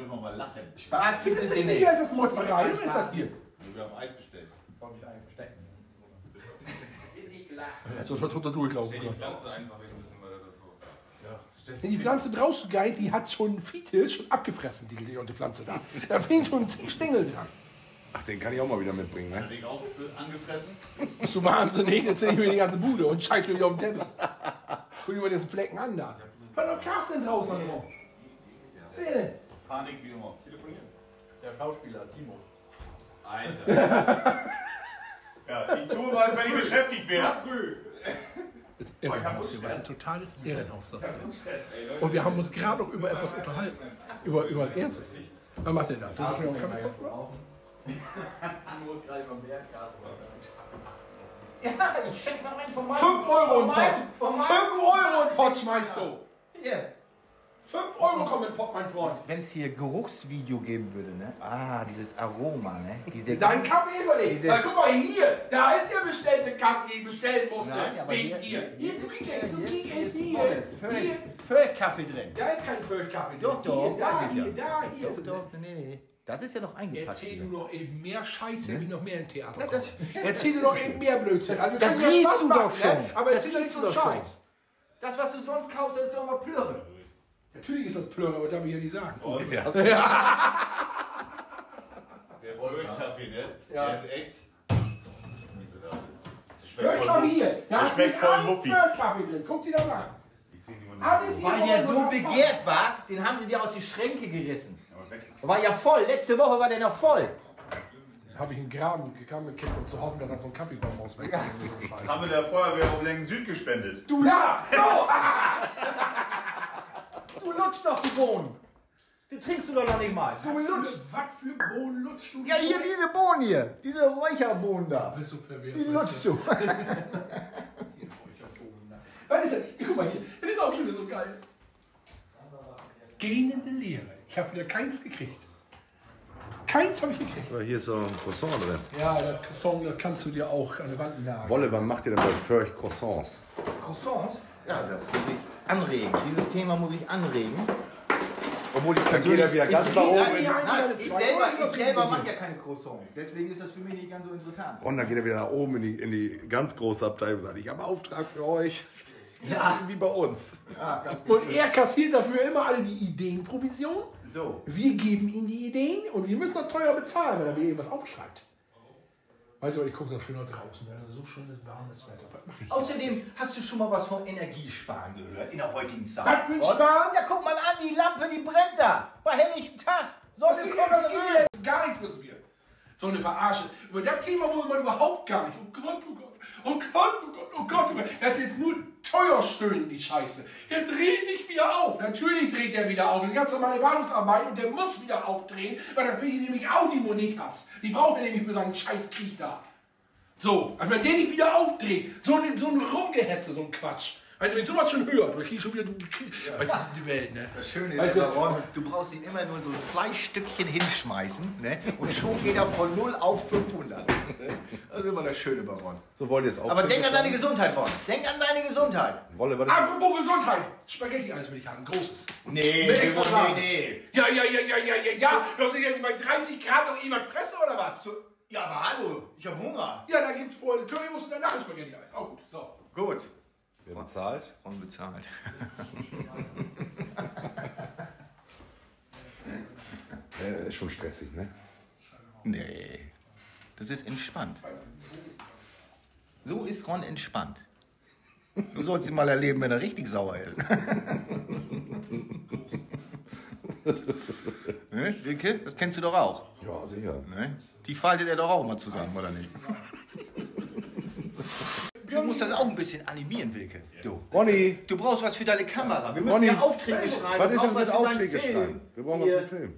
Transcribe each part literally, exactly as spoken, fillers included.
dürfen wir mal lachen. Spaß gibt es hier Hier nicht. ist das Mordberei, oder ist das hier? Wir haben Eis bestellt. Warum ich Eis verstecken? Nicht gelacht. So schon total durchlaufen. Stell die Pflanze einfach ein bisschen weiter davor. Ja, Wenn die Pflanze draußen geht, die hat schon Fiete schon abgefressen, die, die Pflanze da. Da fehlen schon zig Stängel dran. Ach, den kann ich auch mal wieder mitbringen, ne? Ding auch angefressen. Bist du wahnsinnig? Jetzt sehe ich mir die ganze Bude und scheiß mir wieder auf den Teller. Guck dir mal diesen Flecken an da. Hör doch Carsten draußen an rum. Wer denn? Panik wie immer. telefonieren. Der Schauspieler, Timo. Alter. Ja, ich tue mal, wenn ich beschäftigt wäre. Früh. Das Irrenhaus hier, was ein totales Irrenhaus das hier ist. Und wir haben uns gerade noch über etwas unterhalten. Über, über was Ernstes. Was macht der da? Tut er schon auf Kaffee? Timo ist gerade beim Berggas. Ja, ich schenk noch einen von meinem. fünf Euro im von meinem- Pott! von meinem- fünf Euro im Pott schmeißt du! Hier. fünf Euro kommen im Pott, mein Freund! Wenn es hier Geruchsvideo geben würde, ne? Ah, dieses Aroma, ne? Diese Dein ganz- Kaffee ist er nicht! Diese- Na, guck mal hier! Da ist der bestellte Kaffee, den ich bestellen musste! Nein, aber Wegen hier, dir! hier, Hier, du kriegst jetzt, du hier, kriegst hier jetzt ist hier! volles, Hier! Föhl-Kaffee drin. Da ist kein Földkaffee. Doch, doch, Hier, da, weiß ich hier, ja. da, hier. Doch, doch, nee, nee. Das ist ja noch eingepackt. Erzähl hier. du noch eben mehr Scheiße, wie noch mehr im Theater Na, das- kommt. Erzähl du noch eben mehr Blödsinn. Also, das kann ja riechst Spaß du machen, doch schon. Ne? Aber Das erzähl doch nicht riechst so du einen doch schon. Scheiß. Das, was du sonst kaufst, das ist doch immer Plörre. Natürlich ist das Plörre, aber darf ich ja nicht sagen. Der Kaffee, ne? Ja. Der ist echt. Wieso da? Das schmeckt voll Földkaffee hier. Da Das ist schmeckt nicht voll ein Muffi. Földkaffee drin. Guck dir das an. Alles hier Weil der voll so und begehrt war, den haben sie dir aus die Schränke gerissen. Aber weg. War ja voll. Letzte Woche war der noch voll. Habe ich einen Graben gegangen gekippt, um zu hoffen, dass er so ein Kaffeebaum auswächst. Ja. So Haben wir der Feuerwehr auf Längen Süd gespendet. du da! So! Du lutschst doch die Bohnen. Die trinkst du doch noch nicht mal. Du lutschst. Was für Bohnen lutschst du? Ja, hier diese Bohnen hier. Diese Räucherbohnen da. Bist du pervers? Die lutschst du. Was ist das? Hier, guck mal hier. Das ist auch schon wieder so geil. Gähnende Leere. Ich habe wieder keins gekriegt. Keins habe ich gekriegt. Aber hier ist so ein Croissant drin. Ja, das Croissant, das kannst du dir auch an die Wand nageln. Wolle, wann macht ihr denn bei Förch Croissants? Croissants? Ja, das muss ich anregen. Dieses Thema muss ich anregen. Obwohl ich Dann geht er wieder ganz ich, da oben nein, in- nein, ich Zwei selber, Euro ich selber kriegen mache ja keine Croissants. Deswegen ist das für mich nicht ganz so interessant. Und dann geht er wieder nach oben in die, in die ganz große Abteilung und sagt, ich habe einen Auftrag für euch. Ja. Wie bei uns. Ja, ganz Und er kassiert dafür immer alle die Ideenprovision. so. Wir geben ihm die Ideen und wir müssen noch teuer bezahlen, wenn er mir irgendwas aufschreibt. Weißt du, ich gucke doch schön nach draußen, wenn so schönes warmes Wetter. Was mache ich? Außerdem hast du schon mal was vom Energiesparen gehört in der heutigen Zeit. Was für ein Sparen? Ja, guck mal an, die Lampe, die brennt da. Bei helllichtem Tag. Sonne Das kommt geht rein. jetzt gar nichts müssen wir. So eine Verarsche. Über das Thema wollen wir überhaupt gar nicht. Oh Gott, oh Gott, oh Gott, oh Gott, oh Gott. Oh Gott. Das ist jetzt nur teuer stöhnen, die Scheiße. Er dreht nicht wieder auf. Natürlich dreht er wieder auf. Die ganz normale Wartungsarbeit und der muss wieder aufdrehen, weil dann will ich nämlich auch die Monikas. Die braucht er nämlich für seinen Scheißkrieg da. So, also wenn der nicht wieder aufdreht, so ein, so ein Rumgehetze, so ein Quatsch. Also wenn ich sowas schon höre, du kriegst schon wieder, du kriegst, weißt du, die Welt, ne? Das Schöne Weißt ist, du, der Baron, du brauchst ihm immer nur so ein Fleischstückchen hinschmeißen, ne? Und schon geht er von null auf fünfhundert. Das ist immer das Schöne, Baron. So wollt ihr jetzt auch. Aber denk an deine Gesundheit, Baron. Denk an deine Gesundheit. Wolle, was Apropos Gesundheit, Spaghetti-Eis will ich haben, großes. Nee, Mit extra nee, Sahne. nee. Ja, ja, ja, ja, ja, ja, ja. Du hast jetzt bei dreißig Grad noch jemand fressen oder was? So, ja, aber hallo, ich habe Hunger. Ja, da gibt's vorher Currywurst und danach Spaghetti-Eis. Auch gut, so. Gut. wer bezahlt? Unbezahlt. Äh, ist schon stressig, ne? Nee. Das ist entspannt. So ist Ron entspannt. Du sollst ihn mal erleben, wenn er richtig sauer ist. Ne, Wilke? Das kennst du doch auch. Ja, sicher. Ne? Die faltet er doch auch mal zusammen, oder nicht? Du musst das auch ein bisschen animieren, Wilke. Du. Ronny, Du brauchst was für deine Kamera. Wir müssen Ronny, ja Aufträge schreiben. was Du ist das brauchst mit was für deinen Aufträge Film. schreiben? Wir brauchen was Hier. für den Film.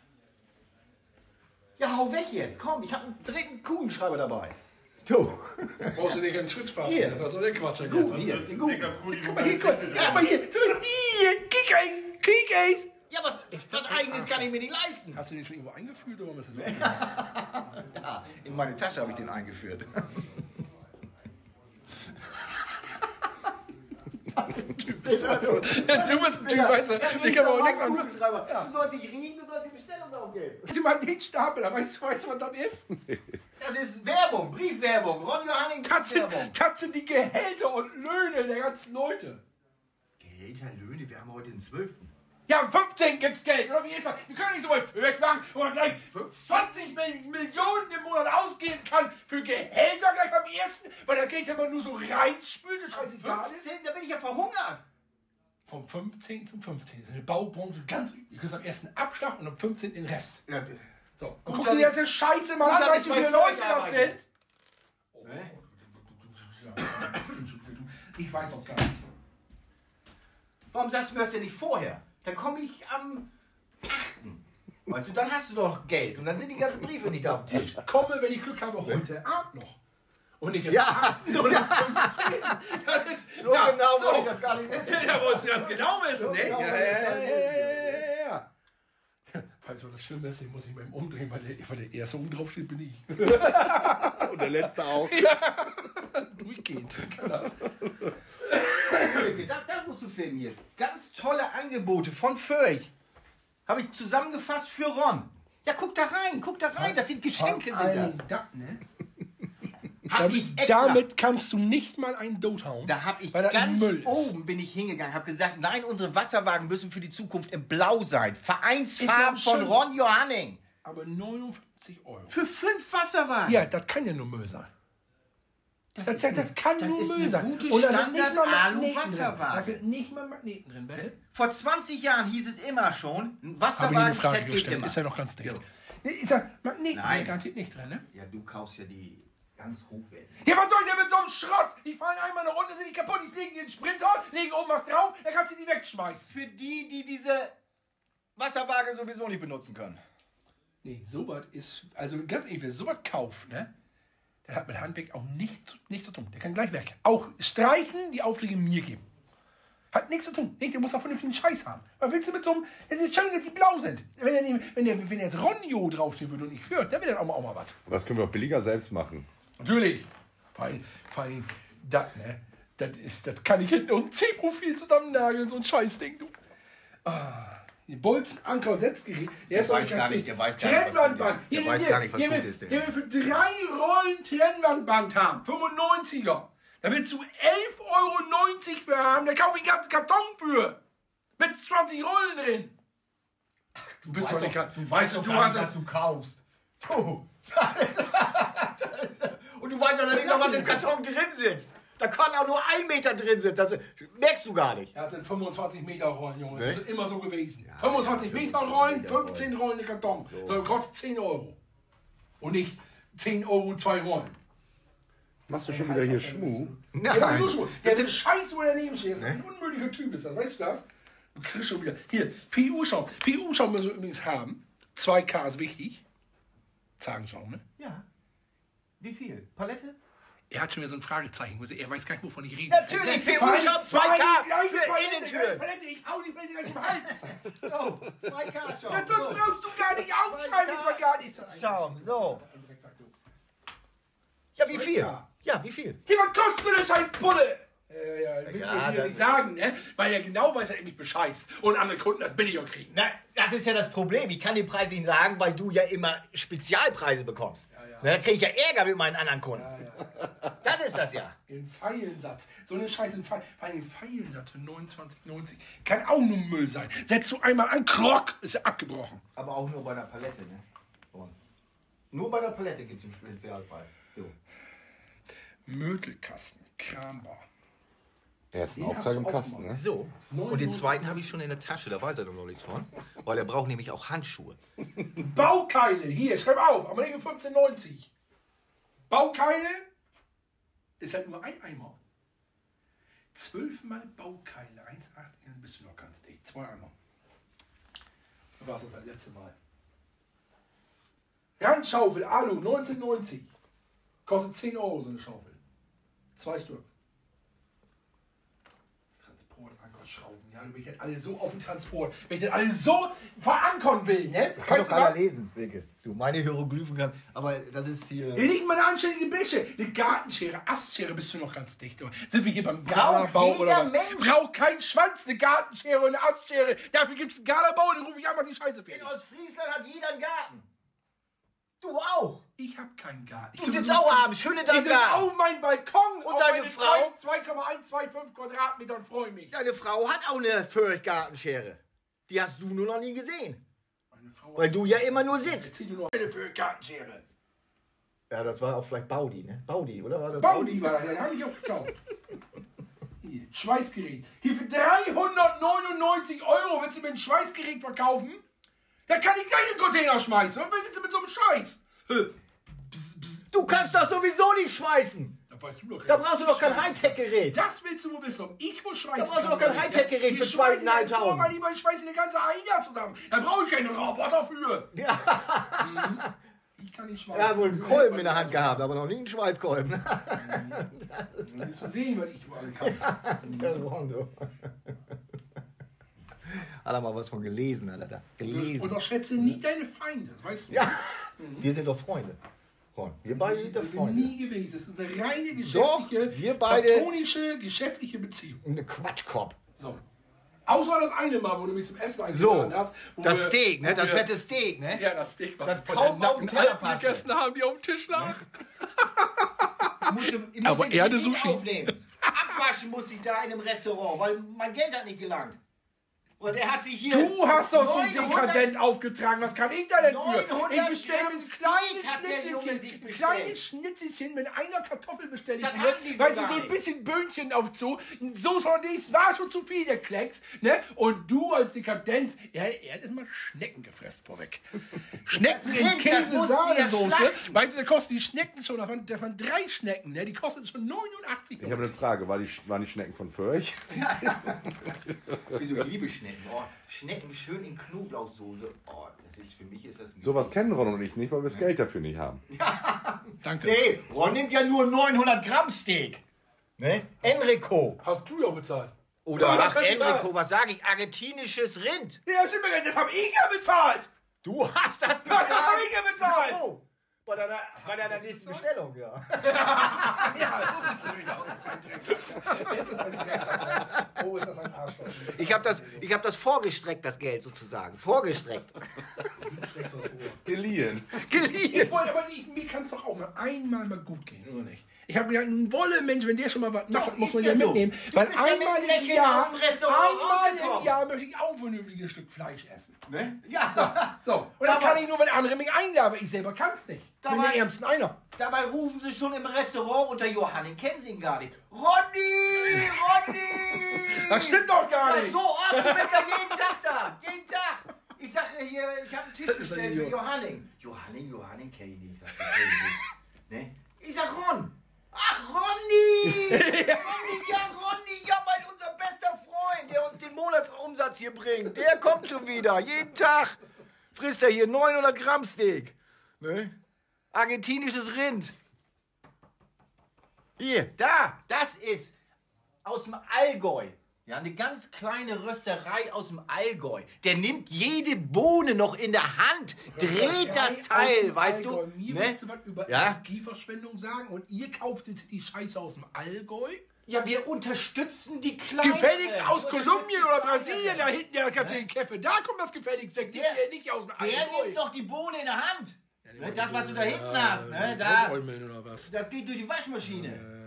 Ja, hau weg jetzt. Komm, ich habe einen dritten Kugelschreiber dabei. Du. Brauchst du nicht einen Schritt fassen? Hier. Was soll der Quatsch denn Gut, jetzt? hier. Das ist ein Gut. dicker Kuli, Guck mal hier, guck mal. Ja, aber hier, so, hier, Kickeis, Kickeis. Ja, was, was eigenes kann ich mir nicht leisten. Hast du den schon irgendwo eingeführt oder was ist das? Ja, in meine Tasche habe ich den eingeführt. Das ist ein Typ. bist du, also, du bist ein Typ, weißt du, ich kann aber auch nichts anderes. Ja. Du sollst dich riechen, du sollst die Bestellung aufgeben. Ich mal den Stapel, da weißt du, weißt du, was das ist? Das ist Werbung, Briefwerbung, Ron Johanning Das sind, Briefwerbung. das sind die Gehälter und Löhne der ganzen Leute. Gehälter, Löhne, wir haben heute den zwölften Ja, am fünfzehnten gibt's Geld, oder wie ist das? Wir können nicht so weit machen, wo man gleich zwanzig Millionen im Monat ausgeben kann für Gehälter gleich am ersten, weil das Geld ja immer nur so reinspült, das scheißegal ist. fünfzehn, da bin ich ja verhungert. Vom fünfzehnten zum fünfzehnten. In der Baubranche ganz üblich. Du kriegst am ersten Abschlag und am fünfzehnten den Rest. Ja, So, und Gut, guck dass dir ich- jetzt Scheiße mal gut, an, dass weißt ich du, wie viele bei Leute Freud das arbeite. sind? Ne? Ich weiß auch gar nicht. Warum sagst du mir das denn nicht vorher? Dann komme ich am achten Weißt du, dann hast du doch Geld und dann sind die ganzen Briefe nicht auf dem Tisch. Ich komme, wenn ich Glück habe, heute Abend noch. Und nicht erst Ja. am achten oder am fünfzehnten. Das ist, So genau wollte ich das gar nicht wissen. Ja, wolltest du ganz genau wissen, So ne? genau Ja, wollte ich ja, das ja, gar nicht ja, ja, ja. Weißt du, das Schlimme ist, ich muss mich mal umdrehen, weil der, weil der erste oben drauf steht, bin ich. Und der letzte auch. Durchgehend. Das. Da, da musst du filmieren. Ganz tolle Angebote von Föhrig. Habe ich zusammengefasst für Ron. Ja, guck da rein, guck da rein. Das sind Geschenke, sind das. Da, ne? Hab ich extra. Damit kannst du nicht mal einen Dot hauen. Da habe ich weil das ganz Müll ist. oben bin ich hingegangen, habe gesagt, nein, unsere Wasserwagen müssen für die Zukunft in Blau sein. Ist Vereinsfarben ja von schön. Ron Johanning. Aber neunundfünfzig Euro. Für fünf Wasserwagen. Ja, das kann ja nur Müll sein. das, Das, ist das, eine, das kann das nur ist Müll eine sein. gute Und da sind nicht mal Magneten drin. Da Standard-Alu-Wasserwagen. sind nicht mal Magneten drin, weißt du? Vor zwanzig Jahren hieß es immer schon, ein Habe ich eine Wasserwagen-Set Frage geht gestellt. immer. Ist ja noch ganz dicht. Nee, ist ja Magneten Nein. garantiert nicht drin, ne? Ja, du kaufst ja die ganz hochwertigen. Ja, was soll ich denn mit so einem Schrott? Die fahren einmal eine Runde, sind die kaputt, ich lege den Sprinter, lege oben was drauf, dann kannst du die wegschmeißen. Für die, die diese Wasserwaage sowieso nicht benutzen können. Nee, sowas ist, also ganz ehrlich, wer sowas kauft, ne? Der hat mit Handwerk auch nichts nicht zu tun. Der kann gleich weg. Auch streichen, die Aufträge mir geben. Hat nichts zu tun. Nee, der muss auch vernünftigen Scheiß haben. Was willst du mit so einem, es ist schön, dass die blau sind. Wenn der, nicht- wenn der, wenn der jetzt Ronjo draufstehen würde und ich Fürth, dann wäre das auch mal, auch mal was. Das können wir doch billiger selbst machen. Natürlich. Vor allem, vor allem das, ne? Das ist, das kann ich hinten und C-Profil zusammennageln, so ein Scheißding, du. Ah, die Bolzen, Anker, Setzgerät. Der, ist weiß auch gar ganz nicht, dick. der weiß gar nicht, was gut Trennwandband. ist. Der Hier, weiß hier, gar nicht, was hier gut will, ist, der. Der will für drei Rollen Trennwandband haben. fünfundneunziger. Da willst du elf Euro neunzig für haben. Da kaufe ich einen ganzen Karton für. Mit zwanzig Rollen drin. Du bist doch nicht grad- du weißt doch, du hast was du kaufst. Du. Und du weißt auch noch nicht mal, was im Karton drin sitzt. Da kann auch nur ein Meter drin sitzen. Das merkst du gar nicht. Ja, das sind fünfundzwanzig Meter Rollen, Junge. Das Ne? ist immer so gewesen. fünfundzwanzig Meter Rollen, fünfzehn Rollen im Karton. So, kostet zehn Euro. Und nicht zehn Euro zwei Rollen. Machst du schon wieder hier Schmuh? Ja, aber Nein. nur schon. Der ist Scheiß, wo er daneben steht. Das ist ein unmöglicher Typ, ist das. Weißt du das? Du kriegst schon wieder. Hier, P U-Schaum. P U-Schaum müssen wir übrigens haben. zwei K ist wichtig. Zagenschaum, ne? Ja. Wie viel? Palette? Er hat schon wieder so ein Fragezeichen. Er weiß gar nicht, wovon ich rede. Natürlich, P U-Schaum zwei K für Innentüren. Palette, ich hau die Palette gleich im Hals. So, zwei K Schaum. Ja, sonst brauchst du gar nicht aufschreiben, das war gar nicht so. Schaum, so. Ja, wie viel? Ja, wie viel? Hier, was kostet so eine scheiß Pulle? Ja, ja, das will Ja, ich mir das- nicht sagen, ne? Weil er genau weiß, dass er mich bescheißt. Und andere Kunden das billiger kriegen. Na, das ist ja das Problem. Ich kann den Preis nicht sagen, weil du ja immer Spezialpreise bekommst. Na, dann kriege ich ja Ärger mit meinen anderen Kunden. Das ist das ja. Den Pfeilensatz. So eine scheiße Pfeil. Weil ein Pfeilensatz für neunundzwanzig neunzig kann auch nur Müll sein. Setzt du einmal an, Krock, ist er abgebrochen. Aber auch nur bei der Palette, ne? Und nur bei der Palette gibt es einen Spezialpreis. So. Mögelkasten, Krambar. Er ist ein Den Auftrag hast im du auch Kasten, mal. ne? So. Und den zweiten habe ich schon in der Tasche, da weiß er doch noch nichts von. Weil er braucht nämlich auch Handschuhe. Baukeile, hier, schreib auf, aber nicht fünfzehn neunzig. Baukeile ist halt nur ein Eimer. Zwölfmal Baukeile, eins Komma acht, dann bist du noch ganz dicht. Zwei Eimer. Da war es das letzte Mal. Randschaufel, Alu, neunzehnhundertneunzig. Kostet zehn Euro so eine Schaufel. Zwei Stück. Transportankerschrauben, Ja, wenn ich das alle so auf den Transport, wenn ich das alle so verankern will, ne? Kann Weißt doch du keiner was? lesen, Wilke. Du, meine Hieroglyphen kann, aber das ist hier... Hier liegt mal eine anständige Bläche. Eine Gartenschere, Astschere, bist du noch ganz dicht. Oder? Sind wir hier beim Braucht Galabau oder jeder was? Mensch. Braucht kein Schwanz, eine Gartenschere und eine Astschere. Dafür gibt es einen Galabau und dann rufe ich einmal die Scheiße In fertig. Ostfriesland hat jeder einen Garten. Du auch. Ich hab keinen Garten. Du sitzt auch abends, schön in Ich deinem sitze Garten. auf meinem Balkon Und auf deine meine Frau? zwei Komma eins zwei fünf Quadratmeter und freue mich. Deine Frau hat auch eine Furchtgartenschere. Die hast du nur noch nie gesehen. Meine Frau Weil du ja immer nur sitzt. Erzähl nur noch eine für Gartenschere. Ja, das war auch vielleicht Baudi, ne? Baudi, oder? War das Baudi war das, den habe ich auch gekauft. Hier, Schweißgerät. Hier für dreihundertneunundneunzig Euro willst du mir ein Schweißgerät verkaufen? Da kann ich gleich in den Container schmeißen. Was willst du mit so einem Scheiß? Hä? Bzz, bzz. Du kannst doch sowieso nicht schweißen. Da weißt du doch Da brauchst du doch kein Hightech-Gerät. Das willst du wohl wissen, ob ich wohl schweißen Da brauchst du kann doch kein oder nicht, Hightech-Gerät ja? für Ich schweiße zweitausendfünfhundert. jetzt vor, mein Lieber, ich schweiße eine ganze AIDA zusammen. Da brauche ich keinen Roboter für. Ja. Mhm. Ich kann nicht schweißen. Er hat wohl einen Kolben in der Hand gehabt, aber noch nie einen Schweißkolben. Du willst du sehen, was ich mal kann. Der Rondo. Hat er mal was von gelesen, hat er da. Gelesen. Unterschätze nie deine Feinde, das weißt du. Ja, wir sind doch Freunde. Ron, wir beide sind doch Das sind wir Freunde. nie gewesen. Das ist eine reine Doch, geschäftliche, wir beide- platonische, geschäftliche Beziehung. Eine Quatschkopf. So. Außer das eine Mal, wo du mich zum Essen So, eingeladen hast. wo das wir- Steak, ne? wo Das wir- fette Steak, ne? Ja, das Steak, was Das wir von kaum der auf den nackten Teller Alpen passte. gegessen haben, die auf dem Tisch lag. Ich musste, ich musste Aber den Erde Ding Sushi. aufnehmen. Abwaschen musste ich da in einem Restaurant, weil mein Geld hat nicht gelangt. Und er hat sich hier... Du hast doch so neunhundert dekadent aufgetragen. Was kann ich da denn für? neunhundert Ich bestelle mir Gramm ein kleines Steak hat der Junge Schnitzelchen. sich Ein bestellt. kleines Schnitzelchen mit einer Kartoffel bestellt. Das ich hatten die dir. so Weißt du, gar so ein nicht. bisschen Böhnchen auf so. So soll das war schon zu viel, der Klecks. Ne? Und du als Dekadenz, er, er hat immer Schnecken gefressen vorweg. Schnecken Das in Rind, das mussten wir Käse-Sahnesoße. schlachten. Weißt du, da kosten die Schnecken schon, das waren, das waren drei Schnecken, ne? Die kosten schon neunundachtzig Ich habe eine Frage, war die, waren die Schnecken von Förch? Wieso, ich liebe Schnecken. Oh, Schnecken schön in Knoblauchsoße. Oh, das ist, für mich ist das... Sowas kennen Ron und ich nicht, weil wir das Geld dafür nicht haben. Danke. Nee, Ron nimmt ja nur neunhundert Gramm Steak. Ne? Enrico. Hast du ja bezahlt. Oder Ja, ach, das kann Enrico, ich was sage ich? Argentinisches Rind. Ja, stimmt, das habe ich ja bezahlt. Du hast das Das habe ich ja bezahlt. Oh, bei deiner, bei deiner nächsten Bestellung, ja. Ja, so sieht es nämlich aus. Das ist ein Drecksack. Jetzt ist ein Drecksack. Oh, ist das ein Arschloch. Ich habe das, ich hab das vorgestreckt, das Geld sozusagen. Vorgestreckt. Du schreckst was vor. Geliehen. Geliehen. Ich wollte, aber ich, mir kann es doch auch mal einmal mal gut gehen, oder nicht? Ich habe gedacht, ein Wolle Mensch, wenn der schon mal was macht, muss man ist ja ja so. mitnehmen. Du Weil bist ja mit einmal einem im Lächeln Jahr, aus dem Restaurant einmal rausgekommen. im Jahr möchte ich auch ein vernünftiges Stück Fleisch essen. Ne? Ja. So, und dann Aber- kann ich nur, wenn andere mich einladen, aber ich selber kann es nicht. Ich bin Dabei- der Ärmsten einer. Dabei rufen sie schon im Restaurant unter Johannin, kennen sie ihn gar nicht. Ronny! Ronny! Das stimmt doch gar Ja, nicht. so oft, du bist ja jeden Tag da. Jeden Tag. Ich sage hier, ich habe einen Tisch ist ein bestellt für Idiot. Johannin. Johannin, Johannin kenn ich nicht. Ich sag, kenn ich nicht. Ne? Ich sag Ron. Ach, Ronny! Ronny, ja, Ronny, ja, mein, unser bester Freund, der uns den Monatsumsatz hier bringt. Der kommt schon wieder. Jeden Tag frisst er hier neunhundert Gramm Steak. Ne? Argentinisches Rind. Hier, da, das ist aus dem Allgäu. Ja, eine ganz kleine Rösterei aus dem Allgäu. Der nimmt jede Bohne noch in der Hand, dreht das Teil, weißt du? Allgäu. Mir Ne? willst du was über Ja? Energieverschwendung sagen und ihr kauft jetzt die Scheiße aus dem Allgäu? Ja, wir unterstützen die Kleinen. Gefälligst aus Kolumbien oder Brasilien, da hinten ja kannst du den Käffe. Da kommt das gefälligst weg, die Der- hier nicht aus dem Der Allgäu. nimmt doch die Bohne in der Hand. die Ne, wollen das, die was du da Bohne, hinten ja, hast, ne? die Da, Wollmilch oder was? das geht durch die Waschmaschine.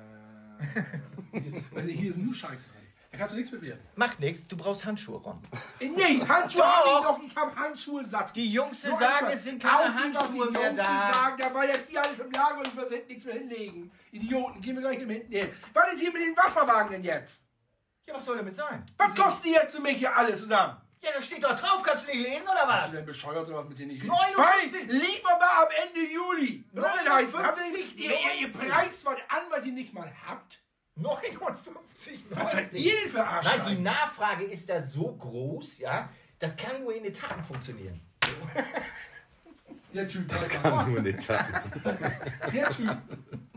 Also hier ist nur Scheiße drin. Da kannst du nichts mit werden. Macht nichts, du brauchst Handschuhe, Ron. Äh, Nee, Handschuhe hab ich doch. Ich hab Handschuhe satt. Die Jungs So sagen, einfach. es sind keine Kaufen doch Handschuhe die mehr Jungs, da. Die sagen, da war ja hier alles im Lager und wir sind nichts mehr hinlegen. Idioten, gehen wir gleich mit hinten hin. Was ist hier mit den Wasserwagen denn jetzt? Ja, was soll damit sein? Was kosten die jetzt für mich hier alle zusammen? Ja, da steht doch drauf, kannst du nicht lesen, oder Bist was? du denn bescheuert oder was mit denen nicht neunundfünfzig. Fein, lieber mal am Ende Juli. Was soll das heißen? Habt ihr, neunundfünfzig, ihr, ihr, ihr neunzig. preist was an, was ihr nicht mal habt? neunundfünfzig, Was seid neunzig. ihr denn für Arschlein? Nein, die Nachfrage ist da so groß, ja, das kann nur in den Taten funktionieren. Der Typ. Das kann nur nicht haben. Der Typ.